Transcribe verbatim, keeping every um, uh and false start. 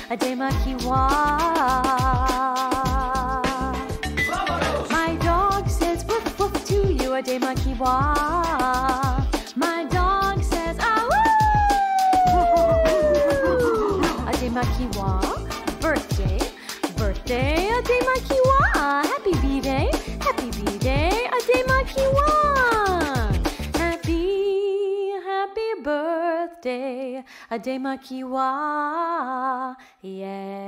Ademakinwa. My dog says woof woof to you, Ademakinwa. My dog says ah woo. Ademakinwa, birthday, birthday, Ademakinwa. Happy B-Day, happy B-Day, Ademakinwa. Happy, happy birthday, Ademakinwa. Yeah.